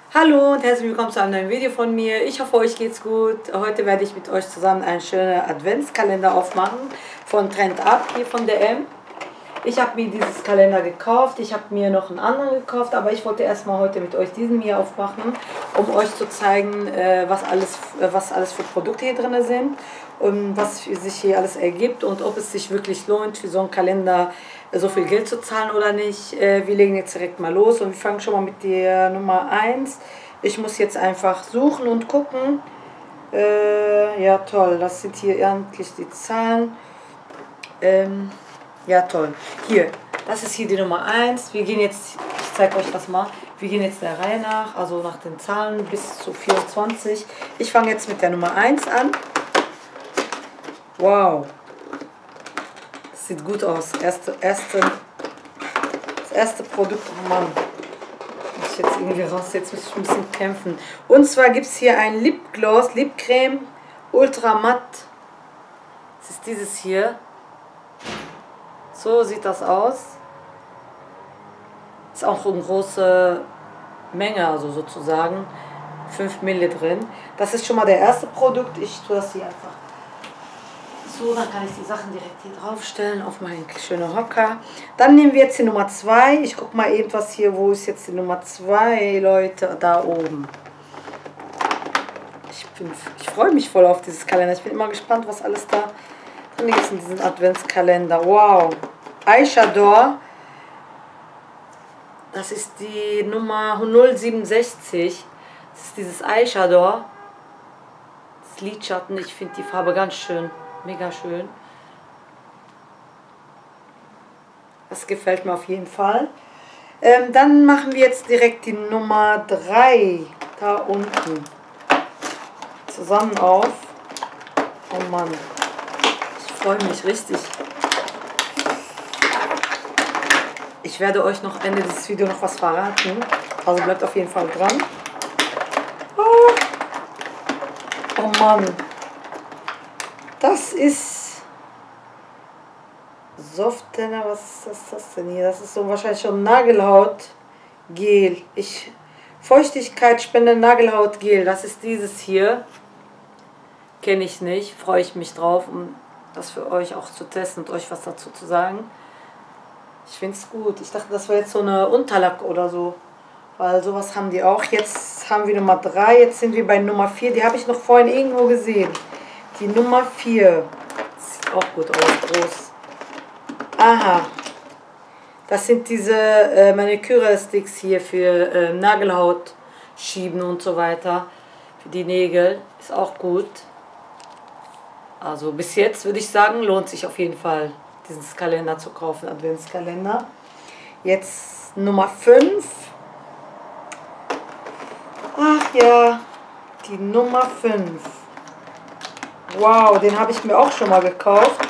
Hallo und herzlich willkommen zu einem neuen Video von mir. Ich hoffe, euch geht's gut. Heute werde ich mit euch zusammen einen schönen Adventskalender aufmachen von Trend Up, hier von DM. Ich habe mir dieses Kalender gekauft. Ich habe mir noch einen anderen gekauft, aber ich wollte erstmal heute mit euch diesen hier aufmachen, um euch zu zeigen, was alles für Produkte hier drin sind und was sich hier alles ergibt und ob es sich wirklich lohnt, für so einen Kalender so viel Geld zu zahlen oder nicht. Wir legen jetzt direkt mal los und wir fangen schon mal mit der Nummer 1. Ich muss jetzt einfach suchen und gucken. Ja, toll, das sind hier endlich die Zahlen. Ja, toll. Hier, das ist hier die Nummer 1. Wir gehen jetzt, ich zeige euch das mal, wir gehen jetzt der Reihe nach, also nach den Zahlen bis zu 24. Ich fange jetzt mit der Nummer 1 an. Wow. Das sieht gut aus. Das erste Produkt, oh Mann. Muss ich jetzt irgendwie raus, jetzt muss ich ein bisschen kämpfen. Und zwar gibt es hier ein Lipgloss, Lipcreme, Ultra Matt. Das ist dieses hier. So sieht das aus. Ist auch eine große Menge, also sozusagen 5 Ml drin. Das ist schon mal der erste Produkt. Ich tue das hier einfach so, dann kann ich die Sachen direkt hier draufstellen auf meinen schönen Hocker. Dann nehmen wir jetzt die Nummer 2. Ich gucke mal eben was hier, wo ist jetzt die Nummer 2, Leute, da oben. Ich freue mich voll auf dieses Kalender. Ich bin immer gespannt, was alles da drin ist in diesem Adventskalender. Wow. Eyeshadow. Das ist die Nummer 067. Das ist dieses Eyeshadow. Das Lidschatten. Ich finde die Farbe ganz schön. Mega schön. Das gefällt mir auf jeden Fall. Dann machen wir jetzt direkt die Nummer 3. Da unten. Zusammen auf. Oh Mann. Ich freue mich richtig. Ich werde euch noch Ende des Videos noch was verraten. Also bleibt auf jeden Fall dran. Oh Mann. Das ist Softener, was ist das denn hier? Das ist so wahrscheinlich schon Nagelhautgel. Feuchtigkeitsspender Nagelhautgel. Das ist dieses hier. Kenne ich nicht. Freue ich mich drauf, um das für euch auch zu testen und euch was dazu zu sagen. Ich finde es gut. Ich dachte, das war jetzt so eine Unterlack oder so. Weil sowas haben die auch. Jetzt haben wir Nummer 3. Jetzt sind wir bei Nummer 4. Die habe ich noch vorhin irgendwo gesehen. Die Nummer 4. Sieht auch gut aus. Groß. Aha. Das sind diese Maniküre-Sticks hier für Nagelhaut schieben und so weiter. Für die Nägel. Ist auch gut. Also bis jetzt würde ich sagen, lohnt sich auf jeden Fall, dieses Kalender zu kaufen, Adventskalender. Jetzt Nummer 5. Ach ja, die Nummer 5. Wow, den habe ich mir auch schon mal gekauft.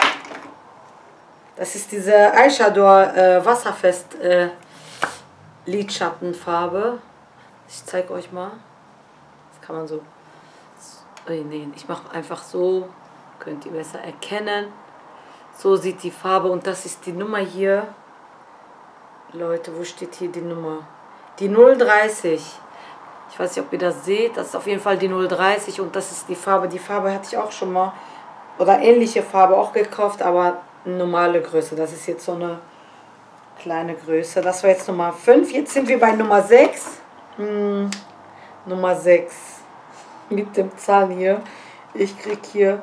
Das ist diese Eyeshadow Wasserfest Lidschattenfarbe. Ich zeige euch mal. Das kann man so. Nee, ich mache einfach so. Könnt ihr besser erkennen. So sieht die Farbe und das ist die Nummer hier. Leute, wo steht hier die Nummer? Die 030. Ich weiß nicht, ob ihr das seht. Das ist auf jeden Fall die 030 und das ist die Farbe. Die Farbe hatte ich auch schon mal, oder ähnliche Farbe auch gekauft, aber eine normale Größe. Das ist jetzt so eine kleine Größe. Das war jetzt Nummer 5. Jetzt sind wir bei Nummer 6. Nummer 6. Mit dem Zahn hier. Ich krieg hier...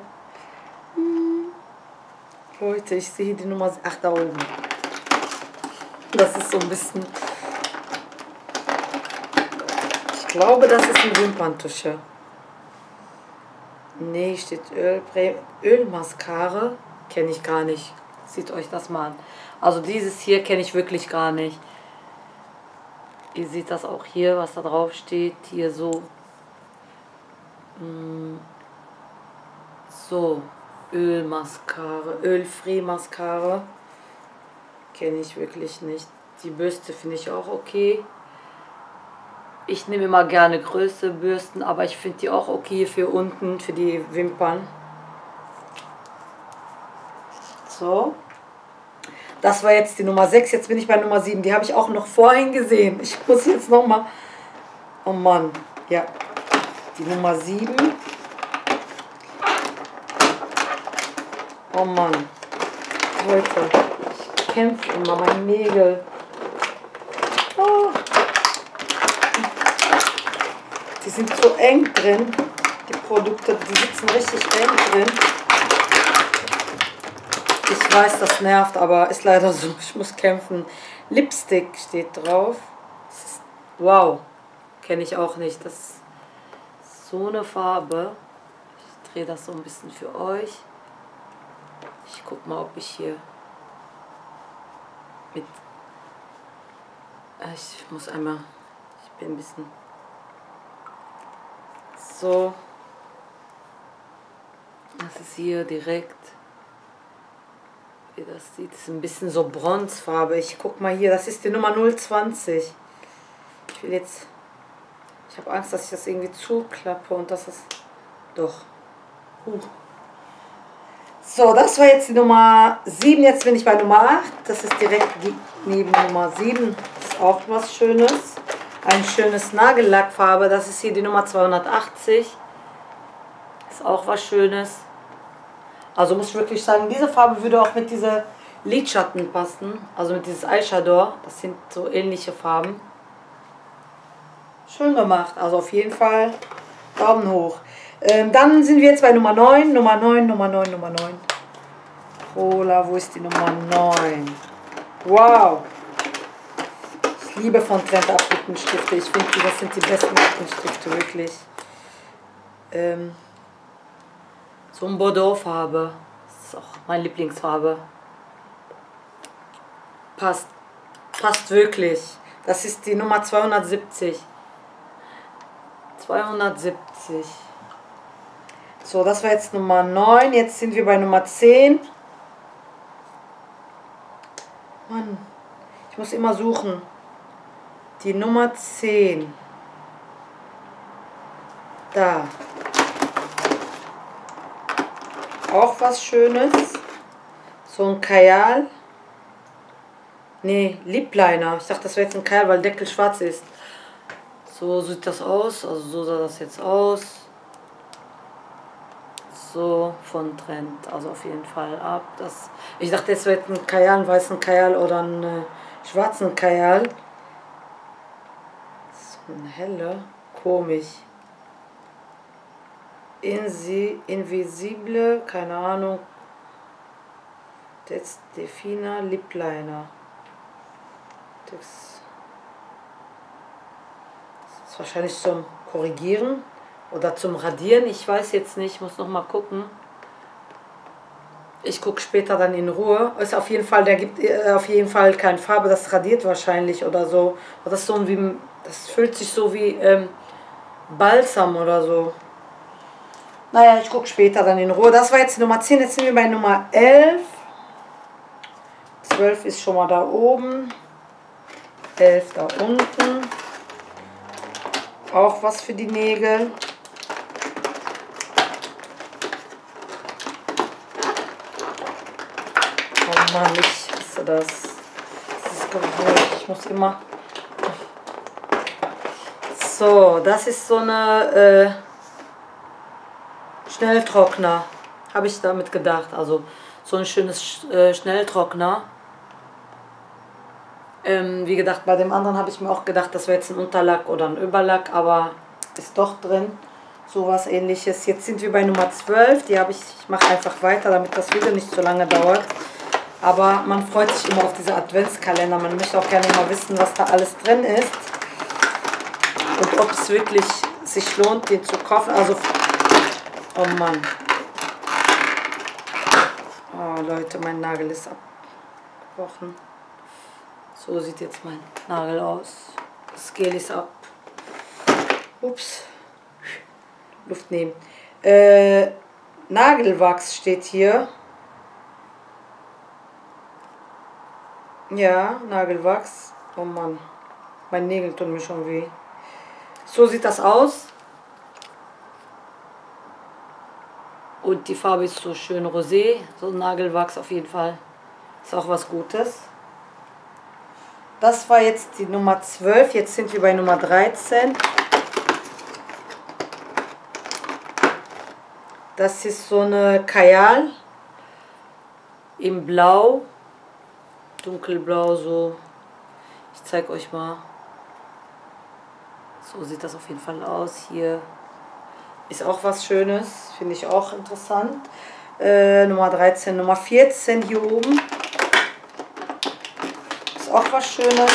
Leute, ich sehe die Nummer... Ach, da oben. Das ist so ein bisschen... Ich glaube, das ist eine Wimperntusche. Nee, steht Ölmascara. Kenne ich gar nicht. Seht euch das mal an. Also dieses hier kenne ich wirklich gar nicht. Ihr seht das auch hier, was da drauf steht. Hier so. So. Ölmascara. Ölfree Mascara. Kenne ich wirklich nicht. Die Bürste finde ich auch okay. Ich nehme immer gerne größere Bürsten, aber ich finde die auch okay für unten, für die Wimpern. So. Das war jetzt die Nummer 6. Jetzt bin ich bei Nummer 7. Die habe ich auch noch vorhin gesehen. Ich muss jetzt nochmal Oh Mann, ja. Die Nummer 7. Oh Mann. Leute, ich kämpfe immer, meine Nägel. Oh. Die sind so eng drin. Die Produkte, die sitzen richtig eng drin. Ich weiß, das nervt, aber ist leider so. Ich muss kämpfen. Lipstick steht drauf. Wow. Kenne ich auch nicht. Das ist so eine Farbe. Ich drehe das so ein bisschen für euch. Ich guck mal, ob ich hier mit... Ich muss einmal... Ich bin ein bisschen... So. Das ist hier direkt... Wie das sieht, ist ein bisschen so Bronzefarbe. Ich guck mal hier, das ist die Nummer 020. Ich will jetzt... Ich habe Angst, dass ich das irgendwie zuklappe und das ist... Doch. So, das war jetzt die Nummer 7. Jetzt bin ich bei Nummer 8. Das ist direkt neben Nummer 7. Das ist auch was Schönes. Ein schönes Nagellackfarbe. Das ist hier die Nummer 280. Ist auch was Schönes. Also muss ich wirklich sagen, diese Farbe würde auch mit dieser Lidschatten passen. Also mit dieses Eyeshadow. Das sind so ähnliche Farben. Schön gemacht. Also auf jeden Fall Daumen hoch. Dann sind wir jetzt bei Nummer 9. Nummer 9. Rola, wo ist die Nummer 9? Wow. Ich liebe von Trend Lippinstifte. Ich finde, das sind die besten Lippenstifte, wirklich. So eine Bordeaux-Farbe. Das ist auch meine Lieblingsfarbe. Passt. Passt wirklich. Das ist die Nummer 270. 270. So, das war jetzt Nummer 9. Jetzt sind wir bei Nummer 10. Mann, ich muss immer suchen. Die Nummer 10. Da. Auch was Schönes. So ein Kajal. Nee, Lip Liner. Ich dachte, das wäre jetzt ein Kajal, weil der Deckel schwarz ist. So sieht das aus. Also so sah das jetzt aus. So von Trend. Also auf jeden Fall ab. Ich dachte, es wäre ein Kajal, einen weißen Kajal oder einen schwarzen Kajal. So ein heller. Komisch. Invisible, keine Ahnung. Das Definer Lip Liner. Das ist wahrscheinlich zum Korrigieren oder zum Radieren. Ich weiß jetzt nicht, muss noch mal gucken. Ich gucke später dann in Ruhe. Ist auf jeden Fall, der gibt auf jeden Fall keine Farbe, das radiert wahrscheinlich oder so. Das ist so wie, das fühlt sich so wie Balsam oder so. Naja, ich gucke später dann in Ruhe. Das war jetzt Nummer 10, jetzt sind wir bei Nummer 11. 12 ist schon mal da oben. 11 da unten. Auch was für die Nägel. Oh Mann, ich hasse das. Das ist gewollt. Ich muss immer... So, das ist so eine Schnelltrockner. Habe ich damit gedacht. Also so ein schönes Schnelltrockner. Wie gesagt, bei dem anderen habe ich mir auch gedacht, das wäre jetzt ein Unterlack oder ein Überlack, aber ist doch drin. Sowas Ähnliches. Jetzt sind wir bei Nummer 12. Die habe ich mache einfach weiter, damit das Video nicht so lange dauert. Aber man freut sich immer auf diese Adventskalender. Man möchte auch gerne mal wissen, was da alles drin ist. Und ob es wirklich sich lohnt, den zu kaufen. Also, oh Mann. Oh Leute, mein Nagel ist abgebrochen. So sieht jetzt mein Nagel aus. Das Gel ist ab. Ups. Luft nehmen. Nagelwachs steht hier. Ja, Nagelwachs. Oh Mann. Meine Nägel tun mir schon weh. So sieht das aus. Und die Farbe ist so schön rosé. So Nagelwachs auf jeden Fall. Ist auch was Gutes. Das war jetzt die Nummer 12. Jetzt sind wir bei Nummer 13. Das ist so eine Kajal im Blau, dunkelblau so. Ich zeige euch mal. So sieht das auf jeden Fall aus. Hier ist auch was Schönes, finde ich auch interessant. Nummer 13, Nummer 14 hier oben. Ist auch was Schönes.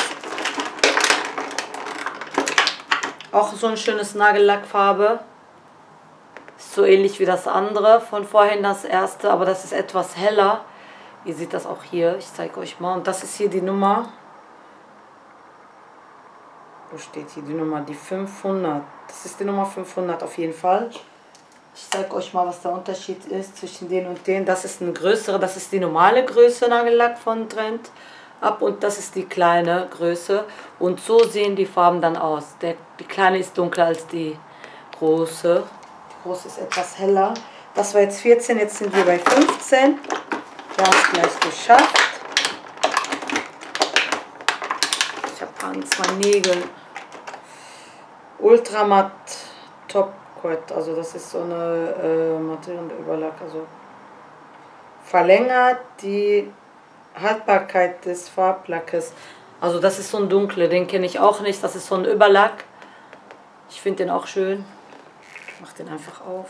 Auch so ein schönes Nagellackfarbe. Ist so ähnlich wie das andere von vorhin, das erste, aber das ist etwas heller. Ihr seht das auch hier, ich zeige euch mal. Und das ist hier die Nummer. Wo steht hier die Nummer? Die 500. Das ist die Nummer 500 auf jeden Fall. Ich zeige euch mal, was der Unterschied ist zwischen den und den. Das ist eine größere, das ist die normale Größe Nagellack von Trend ab und das ist die kleine Größe. Und so sehen die Farben dann aus. Die kleine ist dunkler als die große. Die große ist etwas heller. Das war jetzt 14, jetzt sind wir bei 15. Wir haben es gleich geschafft. Ich habe an 2 Nägel. Ultramatt Top Coat, also das ist so eine Materialüberlack, also verlängert die Haltbarkeit des Farblackes. Also das ist so ein dunkler, den kenne ich auch nicht, das ist so ein Überlack. Ich finde den auch schön. Ich mache den einfach auf.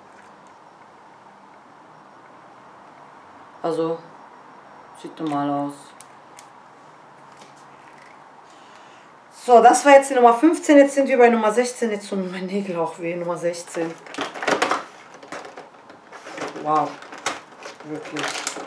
Also sieht normal aus. So, das war jetzt die Nummer 15, jetzt sind wir bei Nummer 16, jetzt tun meine Nägel auch weh, Nummer 16. Wow, wirklich.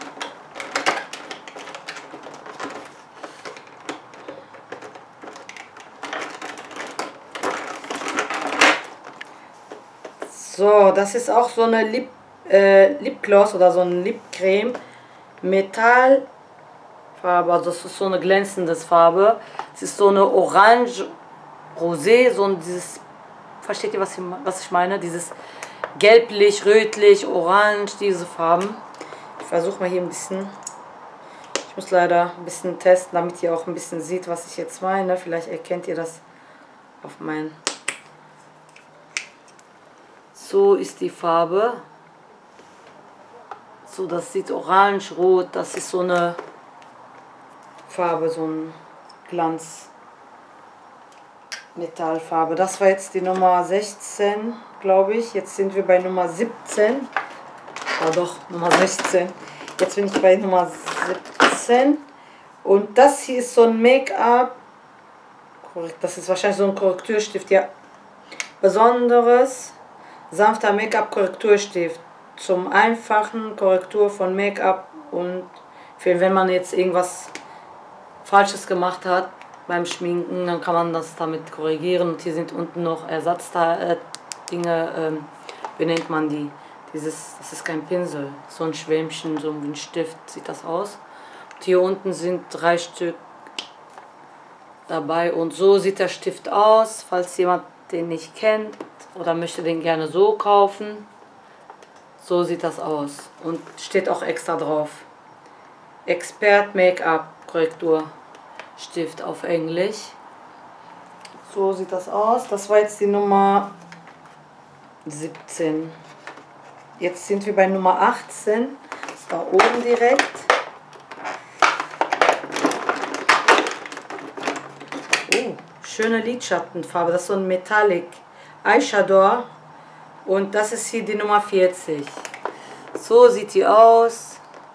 So, das ist auch so eine Lipgloss oder so eine Lipcreme. Metallfarbe, also das ist so eine glänzende Farbe. Es ist so eine Orange Rosé, so dieses, versteht ihr, was ich meine? Dieses gelblich, rötlich, orange, diese Farben. Ich versuche mal hier ein bisschen, ich muss leider ein bisschen testen, damit ihr auch ein bisschen seht, was ich jetzt meine. Vielleicht erkennt ihr das auf mein... So ist die Farbe. So, das sieht orange, rot, das ist so eine Farbe, so ein Glanz. Metallfarbe. Das war jetzt die Nummer 16, glaube ich. Jetzt sind wir bei Nummer 17. Ah doch, Nummer 16. Jetzt bin ich bei Nummer 17. Und das hier ist so ein Make-up. Das ist wahrscheinlich so ein Korrekturstift, ja. Besonderes, sanfter Make-up-Korrekturstift. Zum einfachen Korrektur von Make-up und für wenn man jetzt irgendwas Falsches gemacht hat beim Schminken, dann kann man das damit korrigieren. Und hier sind unten noch Ersatzteile, wie nennt man die? Das ist kein Pinsel, so ein Schwämmchen, so wie ein Stift sieht das aus. Und hier unten sind 3 Stück dabei und so sieht der Stift aus, falls jemand den nicht kennt oder möchte den gerne so kaufen. So sieht das aus und steht auch extra drauf. Expert Make-up Korrektur Stift auf Englisch. So sieht das aus. Das war jetzt die Nummer 17. Jetzt sind wir bei Nummer 18. Da oben direkt. Oh, schöne Lidschattenfarbe. Das ist so ein Metallic Eyeshadow. Und das ist hier die Nummer 40. So sieht die aus.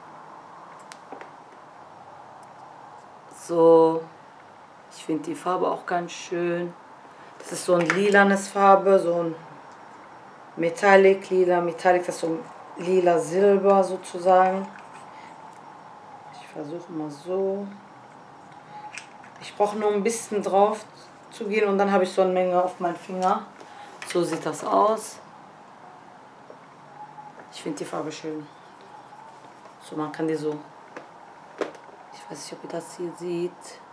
So, ich finde die Farbe auch ganz schön. Das ist so ein lilanes Farbe, so ein Metallic, lila, Metallic, das ist so ein lila Silber sozusagen. Ich versuche mal so. Ich brauche nur ein bisschen drauf zu gehen und dann habe ich so eine Menge auf meinen Finger. So sieht das aus. Ich finde die Farbe schön. So, man kann die so... Ich weiß nicht, ob ihr das hier seht.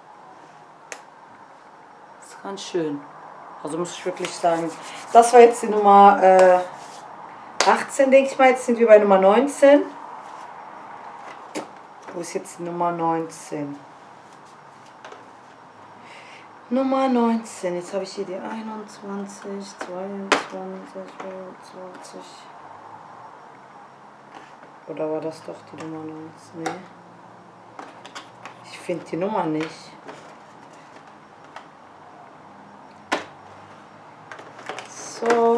Das ist ganz schön. Also muss ich wirklich sagen. Das war jetzt die Nummer 18, denke ich mal. Jetzt sind wir bei Nummer 19. Wo ist jetzt die Nummer 19? Nummer 19. Jetzt habe ich hier die 21, 22, 23. Oder war das doch die Nummer 19? Nee. Ich finde die Nummer nicht. So.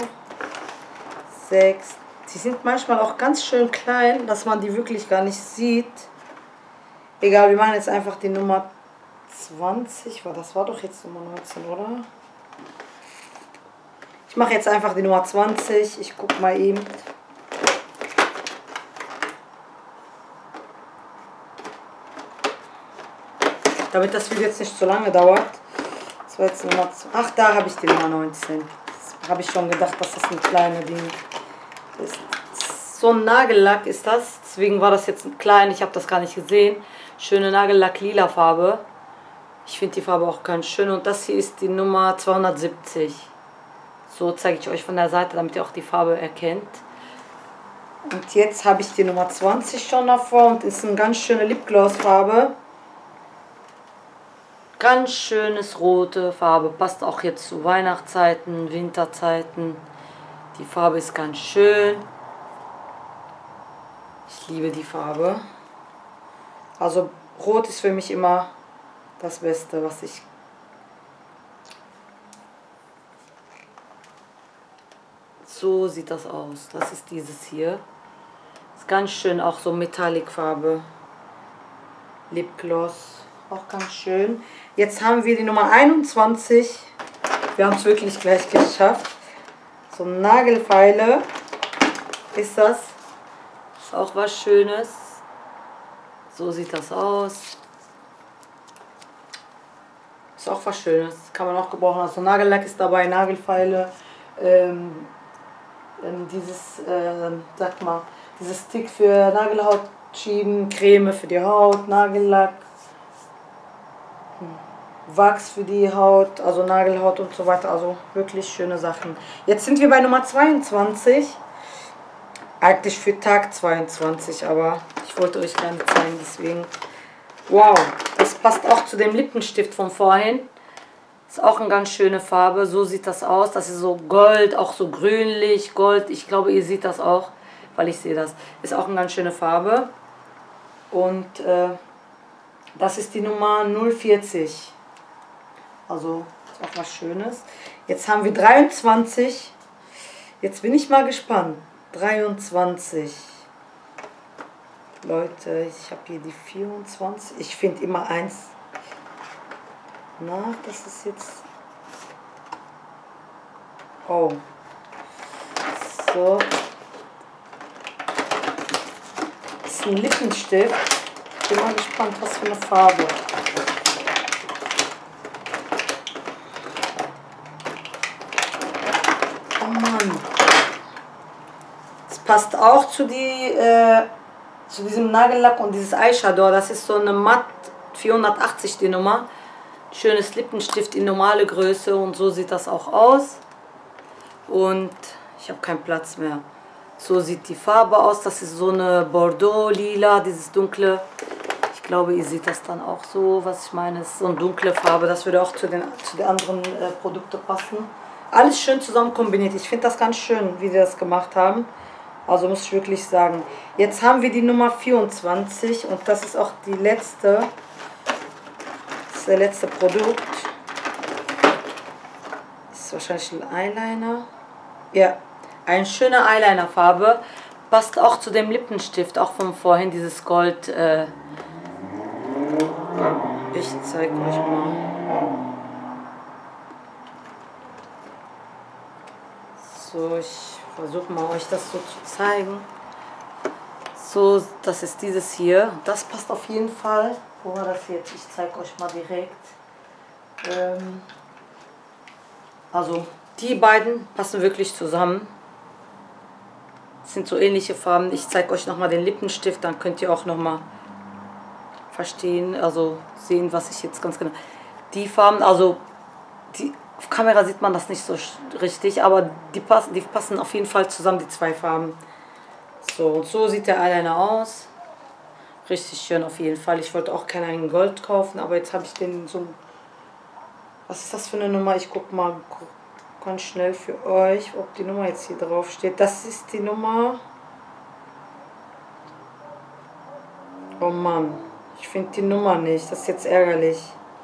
6. Die sind manchmal auch ganz schön klein, dass man die wirklich gar nicht sieht. Egal, wir machen jetzt einfach die Nummer 20. Das war doch jetzt Nummer 19, oder? Ich mache jetzt einfach die Nummer 20. Ich gucke mal eben. Damit das Video jetzt nicht so lange dauert. Das war jetzt Nummer 20. Ach, da habe ich die Nummer 19. Das habe ich schon gedacht, dass das ein kleiner Ding ist. So ein Nagellack ist das. Deswegen war das jetzt klein. Ich habe das gar nicht gesehen. Schöne Nagellack, lila Farbe. Ich finde die Farbe auch ganz schön. Und das hier ist die Nummer 270. So zeige ich euch von der Seite, damit ihr auch die Farbe erkennt. Und jetzt habe ich die Nummer 20 schon davor. Und ist eine ganz schöne Lipgloss-Farbe. Ganz schönes rote Farbe. Passt auch jetzt zu Weihnachtszeiten, Winterzeiten. Die Farbe ist ganz schön. Ich liebe die Farbe. Also rot ist für mich immer das Beste, was ich... So sieht das aus. Das ist dieses hier. Ist ganz schön, auch so Metallic-Farbe. Lipgloss. Auch ganz schön. Jetzt haben wir die Nummer 21. Wir haben es wirklich gleich geschafft. So Nagelfeile ist das. Ist auch was Schönes. So sieht das aus. Ist auch was Schönes. Kann man auch gebrauchen. Also Nagellack ist dabei, Nagelfeile. Sag mal, dieses Stick für Nagelhaut schieben, Creme für die Haut, Nagellack, Wachs für die Haut, also Nagelhaut und so weiter. Also wirklich schöne Sachen. Jetzt sind wir bei Nummer 22. Eigentlich für Tag 22, aber ich wollte euch gerne zeigen, deswegen. Wow, das passt auch zu dem Lippenstift von vorhin. Ist auch eine ganz schöne Farbe. So sieht das aus. Das ist so Gold, auch so grünlich, Gold. Ich glaube, ihr seht das auch, weil ich sehe das. Ist auch eine ganz schöne Farbe. Und das ist die Nummer 040. Also ist auch was Schönes. Jetzt haben wir 23. Jetzt bin ich mal gespannt. 23. Leute, ich habe hier die 24. Ich finde immer eins. Na, das ist jetzt... Oh. So. Das ist ein Lippenstift. Ich bin mal gespannt, was für eine Farbe. Oh Mann. Das passt auch zu diesem Nagellack und dieses Eyeshadow. Das ist so eine Matt 480 die Nummer. Schönes Lippenstift in normale Größe und so sieht das auch aus. Und ich habe keinen Platz mehr. So sieht die Farbe aus. Das ist so eine Bordeaux-Lila, dieses dunkle. Ich glaube, ihr seht das dann auch so, was ich meine. Es ist so eine dunkle Farbe. Das würde auch zu den anderen Produkten passen. Alles schön zusammen kombiniert. Ich finde das ganz schön, wie sie das gemacht haben. Also muss ich wirklich sagen. Jetzt haben wir die Nummer 24 und das ist auch die letzte. Das ist der letzte Produkt. Das ist wahrscheinlich ein Eyeliner. Ja, eine schöne Eyeliner-Farbe. Passt auch zu dem Lippenstift, auch von vorhin, dieses Gold. Ich zeige euch mal. So, ich versuche mal euch das so zu zeigen. So, das ist dieses hier. Das passt auf jeden Fall. Wo war das jetzt? Ich zeige euch mal direkt. Also, die beiden passen wirklich zusammen. Das sind so ähnliche Farben. Ich zeige euch nochmal den Lippenstift, dann könnt ihr auch nochmal verstehen, also sehen, was ich jetzt ganz genau... Die Farben, also auf Kamera sieht man das nicht so richtig, aber die passen auf jeden Fall zusammen, die zwei Farben. So, und so sieht der Eyeliner aus. Richtig schön auf jeden Fall. Ich wollte auch keinen Gold kaufen, aber jetzt habe ich den so... Was ist das für eine Nummer? Ich gucke mal ganz schnell für euch, ob die Nummer jetzt hier drauf steht. Das ist die Nummer Mann, ich finde die Nummer nicht. Das ist jetzt ärgerlich.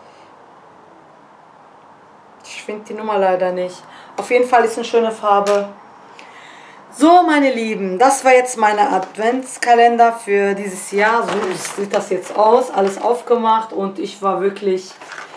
Ich finde die Nummer leider nicht. Auf jeden Fall ist eine schöne Farbe. So, meine Lieben, das war jetzt meine Adventskalender für dieses Jahr. So sieht das jetzt aus. Alles aufgemacht und ich war wirklich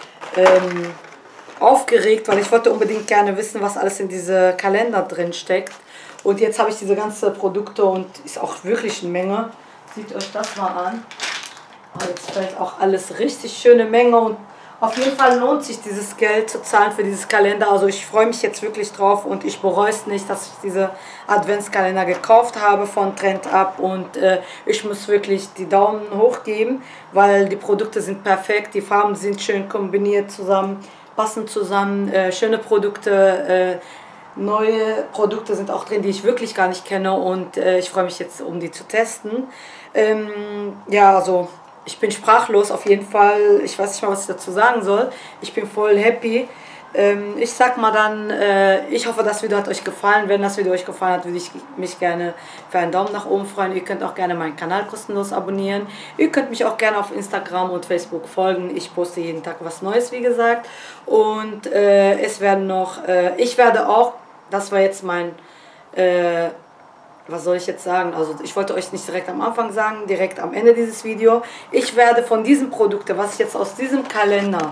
aufgeregt, weil ich wollte unbedingt gerne wissen, was alles in diese Kalender drin steckt. Und jetzt habe ich diese ganzen Produkte und ist auch wirklich eine Menge. Seht euch das mal an. Oh, jetzt fällt auch alles richtig schöne Menge und auf jeden Fall lohnt sich dieses Geld zu zahlen für dieses Kalender. Also ich freue mich jetzt wirklich drauf und ich bereue es nicht, dass ich diese Adventskalender gekauft habe von TrendUp. Und ich muss wirklich die Daumen hoch geben, weil die Produkte sind perfekt, die Farben sind schön kombiniert zusammen, passen zusammen, schöne Produkte, neue Produkte sind auch drin, die ich wirklich gar nicht kenne und ich freue mich jetzt, um die zu testen. Ja, also ich bin sprachlos auf jeden Fall. Ich weiß nicht mal, was ich dazu sagen soll. Ich bin voll happy. Ich sag mal dann, ich hoffe, das Video hat euch gefallen. Wenn das Video euch gefallen hat, würde ich mich gerne für einen Daumen nach oben freuen. Ihr könnt auch gerne meinen Kanal kostenlos abonnieren. Ihr könnt mich auch gerne auf Instagram und Facebook folgen. Ich poste jeden Tag was Neues, wie gesagt. Und es werden noch, ich werde auch, das war jetzt mein, was soll ich jetzt sagen? Also ich wollte euch nicht direkt am Anfang sagen, direkt am Ende dieses Video. Ich werde von diesen Produkten, was ich jetzt aus diesem Kalender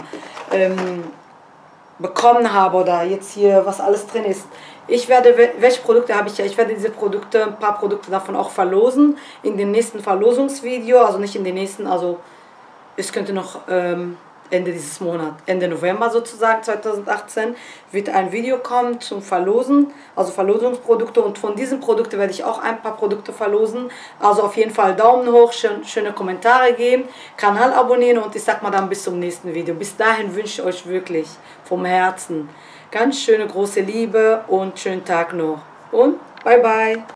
bekommen habe oder jetzt hier, was alles drin ist. Ich werde, welche Produkte habe ich ja? Ich werde diese Produkte, ein paar Produkte davon auch verlosen in dem nächsten Verlosungsvideo. Also nicht in den nächsten, also es könnte noch Ende dieses Monats, Ende November sozusagen, 2018, wird ein Video kommen zum Verlosen, also Verlosungsprodukte und von diesen Produkten werde ich auch ein paar Produkte verlosen. Also auf jeden Fall Daumen hoch, schöne Kommentare geben, Kanal abonnieren und ich sag mal dann bis zum nächsten Video. Bis dahin wünsche ich euch wirklich vom Herzen ganz schöne große Liebe und schönen Tag noch und bye bye.